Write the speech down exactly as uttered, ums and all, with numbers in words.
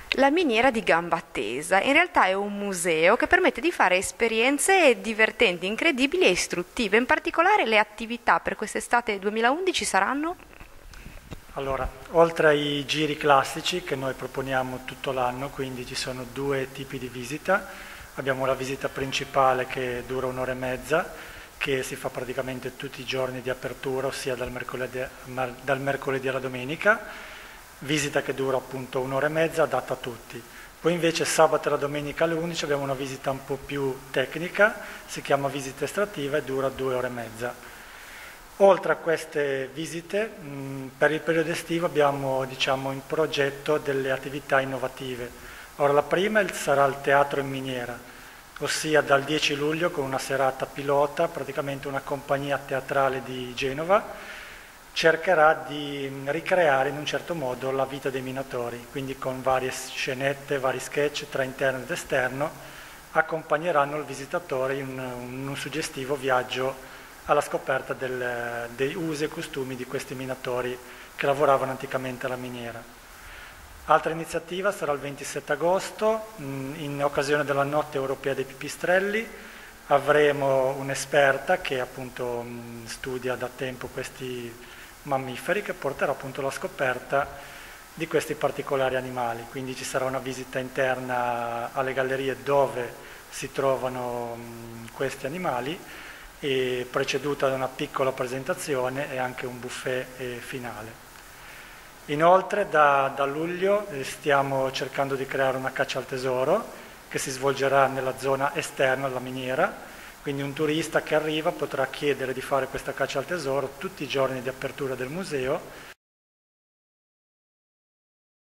La miniera di Gamba Tesa in realtà è un museo che permette di fare esperienze divertenti, incredibili e istruttive. In particolare le attività per quest'estate duemilaundici saranno? Allora, oltre ai giri classici che noi proponiamo tutto l'anno, quindi ci sono due tipi di visita. Abbiamo la visita principale che dura un'ora e mezza, che si fa praticamente tutti i giorni di apertura, ossia dal mercoledì, mar- dal mercoledì alla domenica, visita che dura appunto un'ora e mezza, adatta a tutti. Poi invece sabato e la domenica alle undici abbiamo una visita un po' più tecnica, si chiama visita estrattiva e dura due ore e mezza. Oltre a queste visite, mh, per il periodo estivo abbiamo, diciamo, in progetto delle attività innovative. Ora, la prima il- sarà il teatro in miniera, ossia dal dieci luglio con una serata pilota, praticamente una compagnia teatrale di Genova cercherà di mh, ricreare in un certo modo la vita dei minatori, quindi con varie scenette, vari sketch tra interno ed esterno, accompagneranno il visitatore in un, in un suggestivo viaggio alla scoperta del- dei usi e costumi di questi minatori che lavoravano anticamente alla miniera. Altra iniziativa sarà il ventisette agosto, mh, in occasione della Notte Europea dei Pipistrelli, avremo un'esperta che appunto mh, studia da tempo questi mammiferi che porterà appunto alla scoperta di questi particolari animali. Quindi ci sarà una visita interna alle gallerie dove si trovano mh, questi animali e preceduta da una piccola presentazione e anche un buffet eh, finale. Inoltre da, da luglio eh, stiamo cercando di creare una caccia al tesoro che si svolgerà nella zona esterna alla miniera, quindi un turista che arriva potrà chiedere di fare questa caccia al tesoro tutti i giorni di apertura del museo